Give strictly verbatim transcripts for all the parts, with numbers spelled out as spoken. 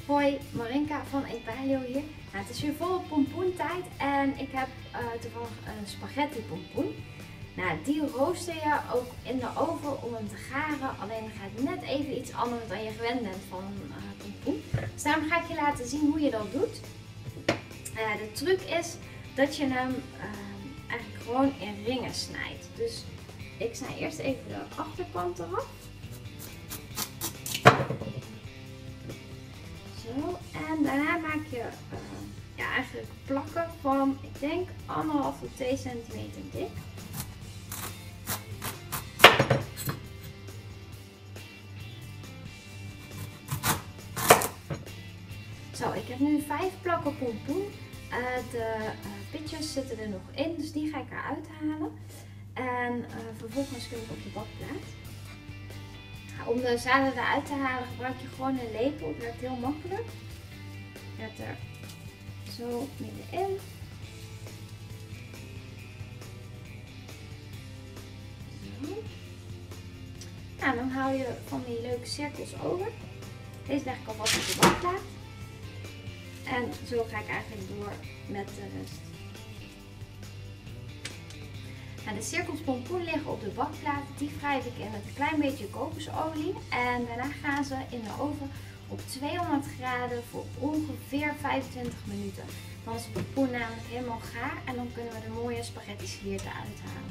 Hoi, Marinka van Epalio hier. Nou, het is weer volop pompoentijd en ik heb uh, toevallig een spaghetti pompoen. Nou, die rooster je ook in de oven om hem te garen, alleen dan gaat het net even iets anders dan je gewend bent van uh, pompoen. Dus daarom ga ik je laten zien hoe je dat doet. Uh, de truc is dat je hem uh, eigenlijk gewoon in ringen snijdt. Dus ik snij eerst even de achterkant eraf. Zo, en daarna maak je uh, ja, eigenlijk plakken van, ik denk, anderhalf tot twee centimeter dik. Zo, ik heb nu vijf plakken pompoen. Uh, de uh, pitjes zitten er nog in, dus die ga ik eruit halen. En uh, vervolgens kun je op de bakplaat. Om de zaden eruit te halen gebruik je gewoon een lepel. Het werkt heel makkelijk. Je hebt er zo middenin. Zo. Nou, dan haal je van die leuke cirkels over. Deze leg ik alvast op de bakplaat. En zo ga ik eigenlijk door met de rest. Nou, de cirkels pompoen liggen op de bakplaat. Die wrijf ik in met een klein beetje kokosolie. En daarna gaan ze in de oven op tweehonderd graden voor ongeveer vijfentwintig minuten. Dan is de pompoen namelijk helemaal gaar en dan kunnen we de mooie spaghetti slierten uithalen.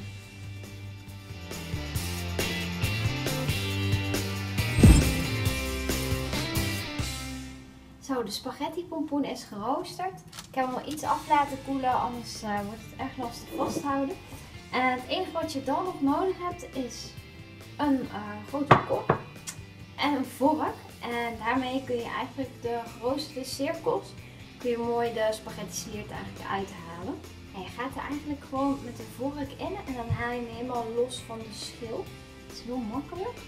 Zo, de spaghetti pompoen is geroosterd. Ik heb hem al iets af laten koelen, anders uh, wordt het erg lastig vasthouden. En het enige wat je dan nog nodig hebt is een uh, grote kop en een vork. En daarmee kun je eigenlijk de geroosterde cirkels, kun je mooi de spaghetti sliert eigenlijk uithalen. En je gaat er eigenlijk gewoon met de vork in en dan haal je hem helemaal los van de schil. Het is heel makkelijk.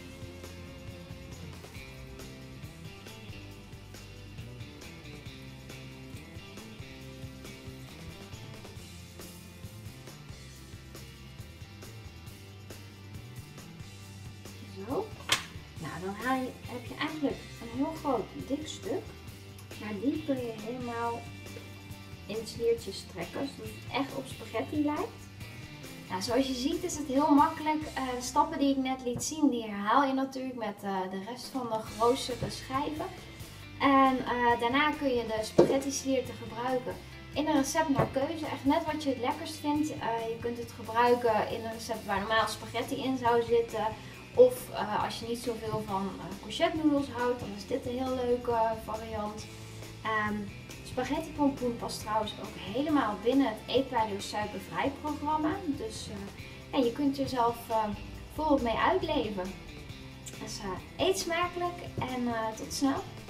Zo. Nou, dan haal je, heb je eigenlijk een heel groot dik stuk. Maar die kun je helemaal in sliertjes trekken, zodat het echt op spaghetti lijkt. Nou, zoals je ziet is het heel makkelijk. Uh, de stappen die ik net liet zien, die herhaal je natuurlijk met uh, de rest van de geroosterde schijven. En uh, daarna kun je de spaghetti slierten gebruiken in een recept naar keuze. Echt net wat je het lekkerst vindt. Uh, je kunt het gebruiken in een recept waar normaal spaghetti in zou zitten. Of uh, als je niet zoveel van uh, courgette noedels houdt, dan is dit een heel leuke uh, variant. Um, spaghetti pompoen past trouwens ook helemaal binnen het Epalio suikervrij programma. Dus uh, ja, je kunt jezelf uh, volop mee uitleven. Dus uh, eet smakelijk en uh, tot snel!